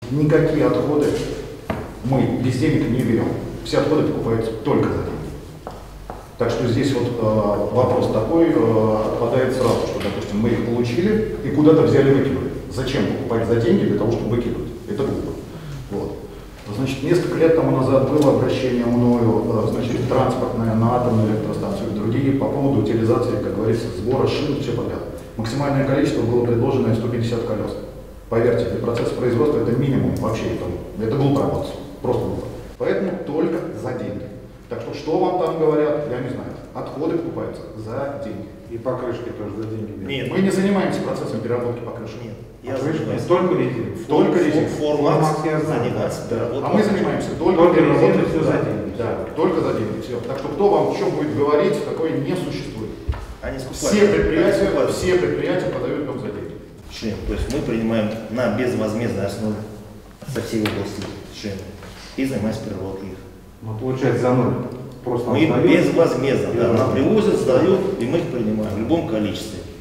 Никакие отходы мы без денег не берем. Все отходы покупаются только за деньги. Так что здесь вот вопрос такой отпадает сразу, что, допустим, мы их получили и куда-то взяли выкинули. Зачем покупать за деньги для того, чтобы выкинуть? Это глупо. Вот. Значит, несколько лет тому назад было обращение мною, значит, транспортное на атомную электростанцию и другие по поводу утилизации, как говорится, сбора шин, все подряд. Максимальное количество было предложено 150 колес. Поверьте, для процесса производства это минимум вообще, это глупо работать, просто глупо. Поэтому только за деньги. Так что вам там говорят, я не знаю. Отходы покупаются за деньги. И покрышки тоже за деньги. Нет. Мы не занимаемся процессом переработки покрышек. Нет. Я занимаюсь только резиной. Только резиной. Формакс я знаю. занимается переработкой. А мы занимаемся только резиной, все да, за деньги. Да, только за деньги. Все. Так что кто вам что будет говорить, такое не существует. Они Все предприятия подают только за деньги. Шин. То есть мы принимаем на безвозмездной основе со всей области шины и занимаемся переработкой их. Ну, получается, за ноль. Просто мы безвозмездно, да, нам привозят, сдают, и мы их принимаем в любом количестве.